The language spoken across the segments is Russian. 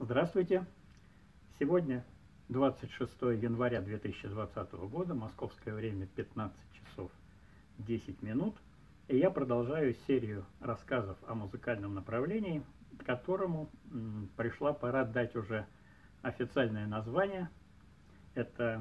Здравствуйте! Сегодня 26 января 2020 года, московское время 15 часов 10 минут, и я продолжаю серию рассказов о музыкальном направлении, которому пришла пора дать уже официальное название. Это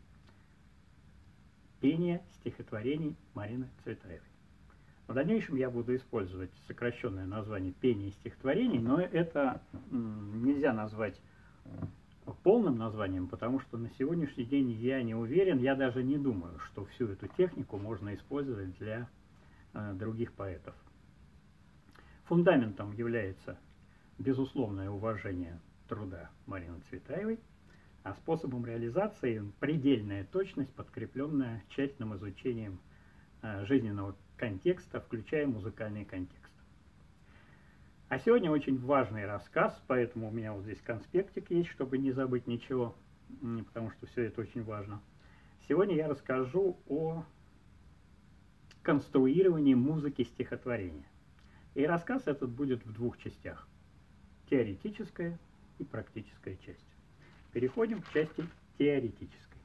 пение стихотворений Марины Цветаевой. В дальнейшем я буду использовать сокращенное название «Пение стихотворений», но это нельзя назвать полным названием, потому что на сегодняшний день я не уверен, я даже не думаю, что всю эту технику можно использовать для других поэтов. Фундаментом является безусловное уважение труда Марины Цветаевой, а способом реализации предельная точность, подкрепленная тщательным изучением жизненного контекста, включая музыкальный контекст. А сегодня очень важный рассказ, поэтому у меня вот здесь конспектик есть, чтобы не забыть ничего, потому что все это очень важно. Сегодня я расскажу о конструировании музыки стихотворения. И рассказ этот будет в двух частях: теоретическая и практическая часть. Переходим к части теоретической.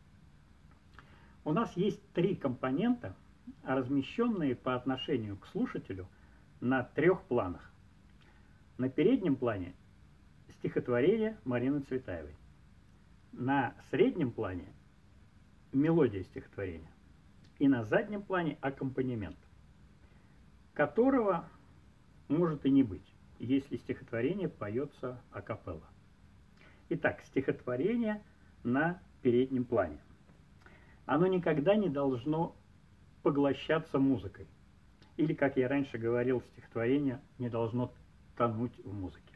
У нас есть три компонента, размещенные по отношению к слушателю на трех планах. На переднем плане стихотворение Марины Цветаевой. На среднем плане мелодия стихотворения. И на заднем плане аккомпанемент, которого может и не быть, если стихотворение поется акапелла. Итак, стихотворение на переднем плане. Оно никогда не должно поглощаться музыкой. Или, как я раньше говорил, стихотворение не должно тонуть в музыке.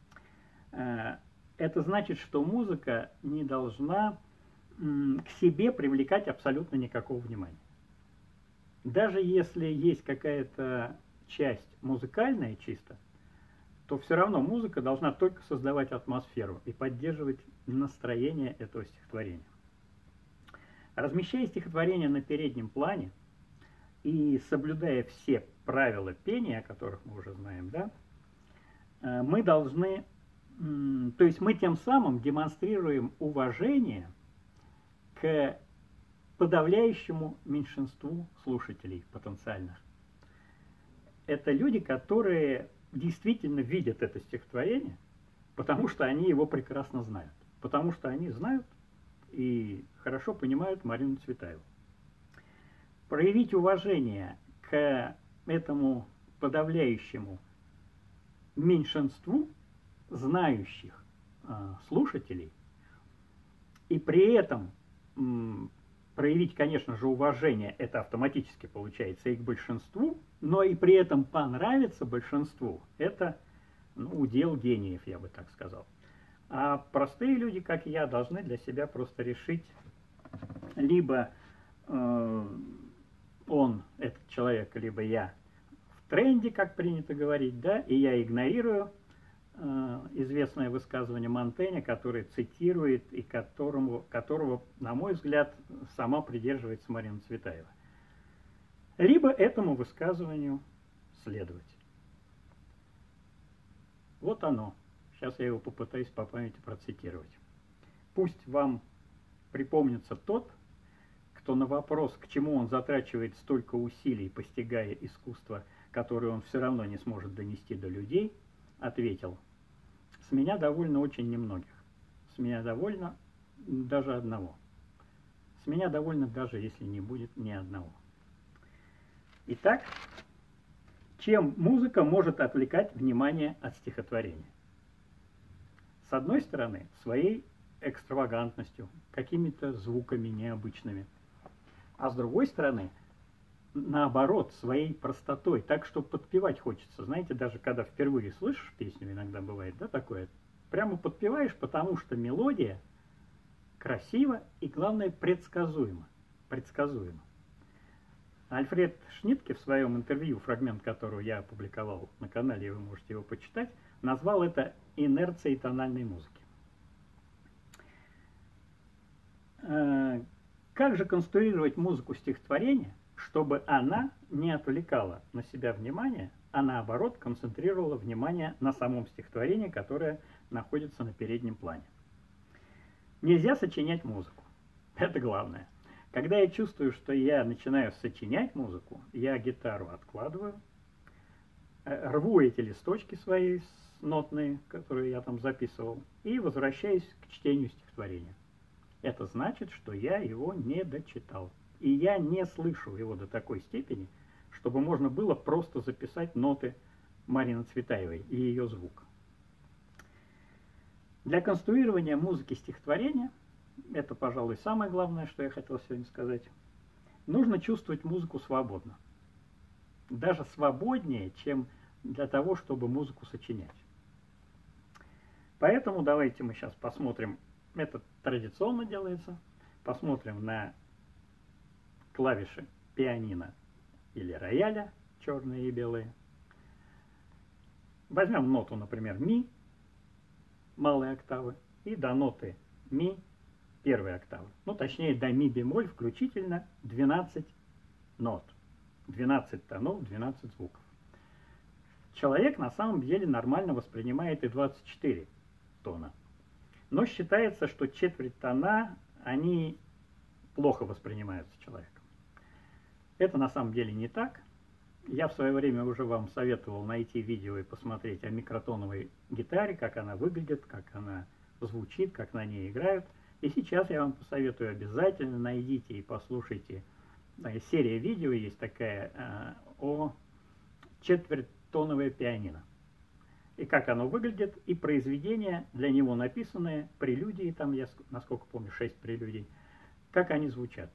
Это значит, что музыка не должна к себе привлекать абсолютно никакого внимания. Даже если есть какая-то часть музыкальная чисто, то все равно музыка должна только создавать атмосферу и поддерживать настроение этого стихотворения. Размещая стихотворение на переднем плане и соблюдая все правила пения, о которых мы уже знаем, да, мы должны, то есть мы тем самым демонстрируем уважение к подавляющему меньшинству слушателей потенциальных. Это люди, которые действительно видят это стихотворение, потому что они его прекрасно знают. Потому что они знают и хорошо понимают Марину Цветаеву. Проявить уважение к этому подавляющему меньшинству знающих слушателей и при этом проявить, конечно же, уважение, это автоматически получается и к большинству, но и при этом понравиться большинству, это удел гениев, я бы так сказал. А простые люди, как и я, должны для себя просто решить, либо он, этот человек, либо я в тренде, как принято говорить, да, и я игнорирую известное высказывание Монтэня, который цитирует и которого, на мой взгляд, сама придерживается Марина Цветаева. Либо этому высказыванию следовать. Вот оно. Сейчас я его попытаюсь по памяти процитировать. Пусть вам припомнится тот, кто на вопрос, к чему он затрачивает столько усилий, постигая искусство, которое он все равно не сможет донести до людей, ответил: «С меня довольно очень немногих. С меня довольно даже одного. С меня довольно даже, если не будет ни одного». Итак, чем музыка может отвлекать внимание от стихотворения? С одной стороны, своей экстравагантностью, какими-то звуками необычными. А с другой стороны, наоборот, своей простотой, так что подпевать хочется. Знаете, даже когда впервые слышишь песню, иногда бывает, да, такое, прямо подпеваешь, потому что мелодия красива и, главное, предсказуема. Альфред Шнитке в своем интервью, фрагмент которого я опубликовал на канале, вы можете его почитать, назвал это инерцией тональной музыки. Как же конструировать музыку стихотворения, чтобы она не отвлекала на себя внимание а наоборот концентрировала внимание на самом стихотворении, которое находится на переднем плане. Нельзя сочинять музыку. Это главное. Когда я чувствую, что я начинаю сочинять музыку, я гитару откладываю, рву эти листочки свои нотные, которые я там записывал, и возвращаюсь к чтению стихотворения. Это значит, что я его не дочитал. И я не слышу его до такой степени, чтобы можно было просто записать ноты Марины Цветаевой и ее звук. Для конструирования музыки стихотворения, это, пожалуй, самое главное, что я хотел сегодня сказать, нужно чувствовать музыку свободно. Даже свободнее, чем для того, чтобы музыку сочинять. Поэтому давайте мы сейчас посмотрим, это традиционно делается, посмотрим на клавиши пианино или рояля, черные и белые. Возьмем ноту, например, ми, малой октавы, и до ноты ми первой октавы. Ну, точнее, до ми бемоль включительно 12 нот, 12 тонов, 12 звуков. Человек на самом деле нормально воспринимает и 24 тона. Но считается, что четверть тона, они плохо воспринимаются человеком. Это на самом деле не так. Я в свое время уже вам советовал найти видео и посмотреть о микротоновой гитаре, как она выглядит, как она звучит, как на ней играют. И сейчас я вам посоветую, обязательно найдите и послушайте. Серия видео есть такая о четвертьтоновое пианино. И как оно выглядит, и произведения для него написанные, прелюдии, там я, насколько помню, 6 прелюдий, как они звучат.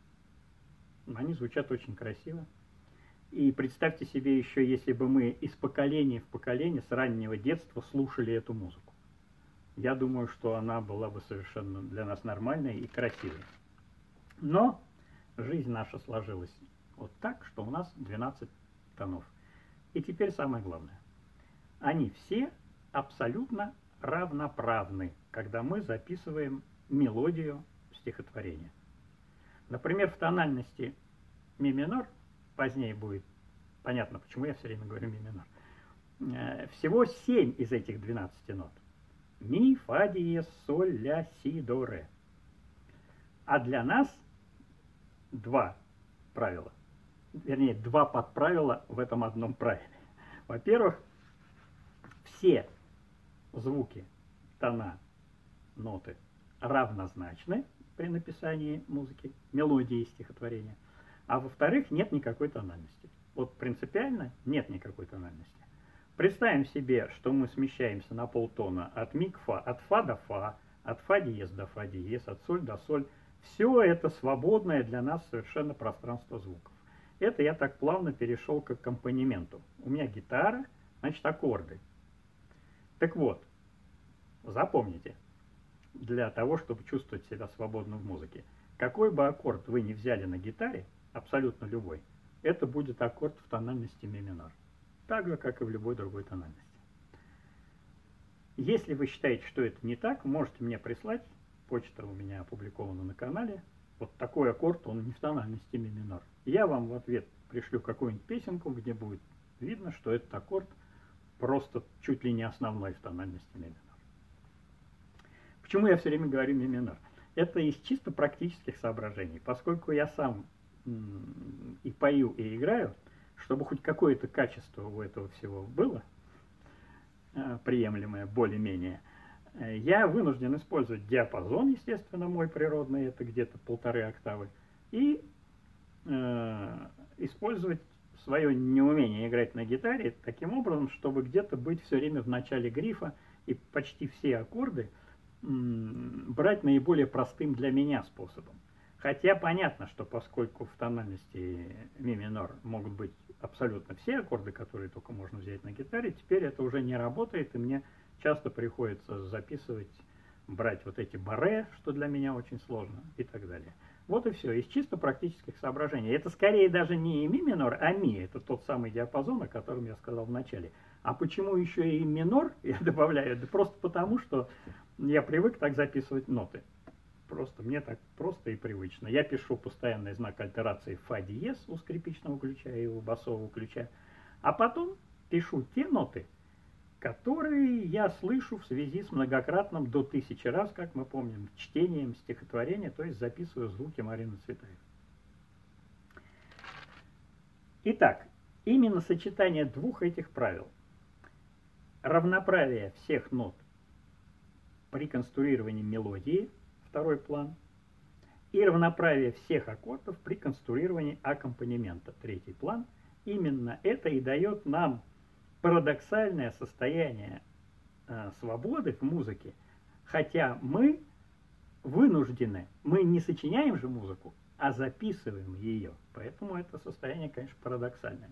Они звучат очень красиво. И представьте себе еще, если бы мы из поколения в поколение, с раннего детства слушали эту музыку. Я думаю, что она была бы совершенно для нас нормальной и красивой. Но жизнь наша сложилась вот так, что у нас 12 тонов. И теперь самое главное. Они все абсолютно равноправны, когда мы записываем мелодию стихотворения. Например, в тональности ми минор, позднее будет понятно, почему я все время говорю ми минор, всего 7 из этих 12 нот. Ми, фа диез, соль, ля, си, до, ре. А для нас 2 правила. Вернее, 2 подправила в этом одном правиле. Во-первых, все звуки, тона, ноты равнозначны при написании музыки, мелодии стихотворения. А во-вторых, нет никакой тональности. Вот принципиально нет никакой тональности. Представим себе, что мы смещаемся на полтона от ми к фа, от фа до фа, от фа диез до фа диез, от соль до соль. Все это свободное для нас совершенно пространство звуков. Это я так плавно перешел к аккомпанементу. У меня гитара, значит аккорды. Так вот, запомните, для того, чтобы чувствовать себя свободно в музыке, какой бы аккорд вы ни взяли на гитаре, абсолютно любой, это будет аккорд в тональности ми минор. Так же, как и в любой другой тональности. Если вы считаете, что это не так, можете мне прислать, почта у меня опубликована на канале, вот такой аккорд, он не в тональности ми минор. Я вам в ответ пришлю какую-нибудь песенку, где будет видно, что этот аккорд просто чуть ли не основной в тональности ми минор. Почему я все время говорю ми минор? Это из чисто практических соображений. Поскольку я сам и пою, и играю, чтобы хоть какое-то качество у этого всего было, приемлемое более-менее, я вынужден использовать диапазон, естественно, мой природный, это где-то 1,5 октавы, и использовать свое неумение играть на гитаре таким образом, чтобы где-то быть все время в начале грифа и почти все аккорды брать наиболее простым для меня способом. Хотя понятно, что поскольку в тональности ми минор могут быть абсолютно все аккорды, которые только можно взять на гитаре, теперь это уже не работает, и мне часто приходится записывать, брать вот эти барре, что для меня очень сложно, и так далее. Вот и все, из чисто практических соображений. Это скорее даже не ми минор, а ми. Это тот самый диапазон, о котором я сказал в начале. А почему еще и минор я добавляю? Да просто потому, что я привык так записывать ноты. Просто мне так просто и привычно. Я пишу постоянный знак альтерации фа диез у скрипичного ключа и у басового ключа. А потом пишу те ноты, которые я слышу в связи с многократным до 1000 раз, как мы помним, чтением стихотворения, то есть записываю звуки Марины Цветаевой. Итак, именно сочетание двух этих правил, равноправие всех нот при конструировании мелодии, второй план, и равноправие всех аккордов при конструировании аккомпанемента, третий план, именно это и дает нам парадоксальное состояние свободы в музыке, хотя мы вынуждены, мы не сочиняем же музыку, а записываем ее. Поэтому это состояние, конечно, парадоксальное.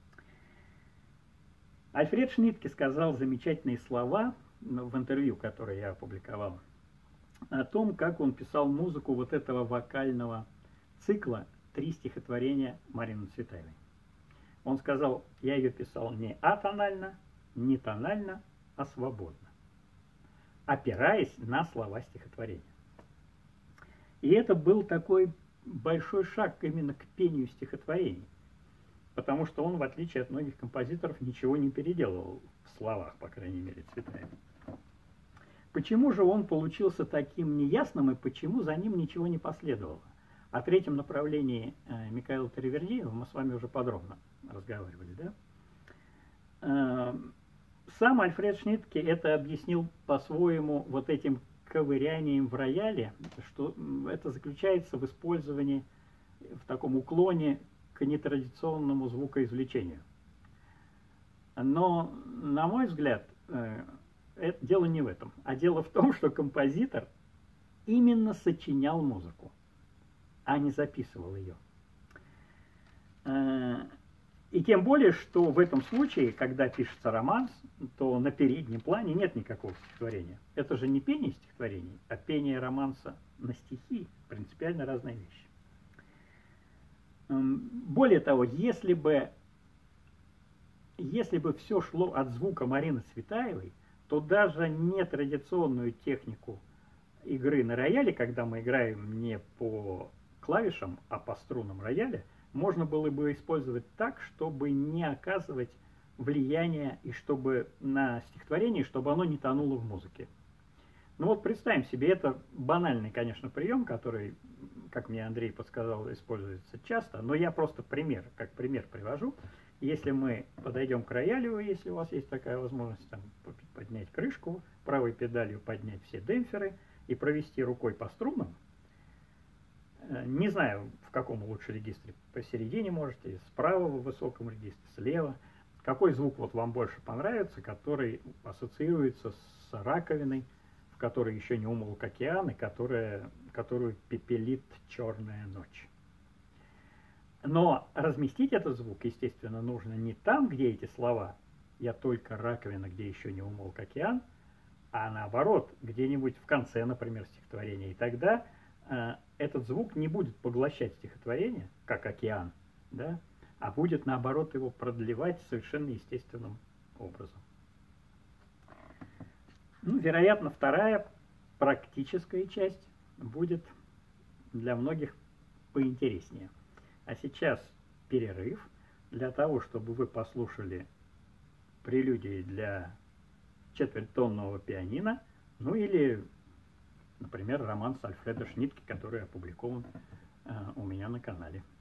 Альфред Шнитке сказал замечательные слова в интервью, которое я опубликовал, о том, как он писал музыку вот этого вокального цикла «Три стихотворения» Марины Цветаевой. Он сказал, я ее писал не атонально, не тонально, а свободно, опираясь на слова стихотворения. И это был такой большой шаг именно к пению стихотворений, потому что он, в отличие от многих композиторов, ничего не переделывал в словах, по крайней мере, Цветаевой. Почему же он получился таким неясным и почему за ним ничего не последовало? О третьем направлении Микаэла Таривердиева мы с вами уже подробно разговаривали, да? Сам Альфред Шнитке это объяснил по-своему вот этим ковырянием в рояле, что это заключается в использовании, в таком уклоне к нетрадиционному звукоизвлечению. Но, на мой взгляд, это дело не в этом, а дело в том, что композитор именно сочинял музыку, а не записывал ее. И тем более, что в этом случае, когда пишется романс, то на переднем плане нет никакого стихотворения. Это же не пение стихотворений, а пение романса на стихи. Принципиально разные вещи. Более того, если бы все шло от звука Марины Цветаевой, то даже нетрадиционную технику игры на рояле, когда мы играем не по клавишам, а по струнам рояля, можно было бы использовать так, чтобы не оказывать влияния и чтобы на стихотворение, чтобы оно не тонуло в музыке. Ну вот представим себе, это банальный, конечно, прием, который, как мне Андрей подсказал, используется часто, но я просто как пример привожу. Если мы подойдем к роялю, если у вас есть такая возможность, там, поднять крышку, правой педалью поднять все демпферы и провести рукой по струнам, не знаю, в каком лучше регистре, посередине можете, справа в высоком регистре, слева. Какой звук вот вам больше понравится, который ассоциируется с раковиной, в которой еще не умолк океан, и которую пепелит черная ночь. Но разместить этот звук, естественно, нужно не там, где эти слова «я только раковина, где еще не умолк океан», а наоборот, где-нибудь в конце, например, стихотворения. И тогда этот звук не будет поглощать стихотворение, как океан, да, а будет, наоборот, его продлевать совершенно естественным образом. Ну, вероятно, вторая практическая часть будет для многих поинтереснее. А сейчас перерыв для того, чтобы вы послушали прелюдии для четвертьтонного пианино, ну или, например, романс Альфреда Шнитке, который опубликован у меня на канале.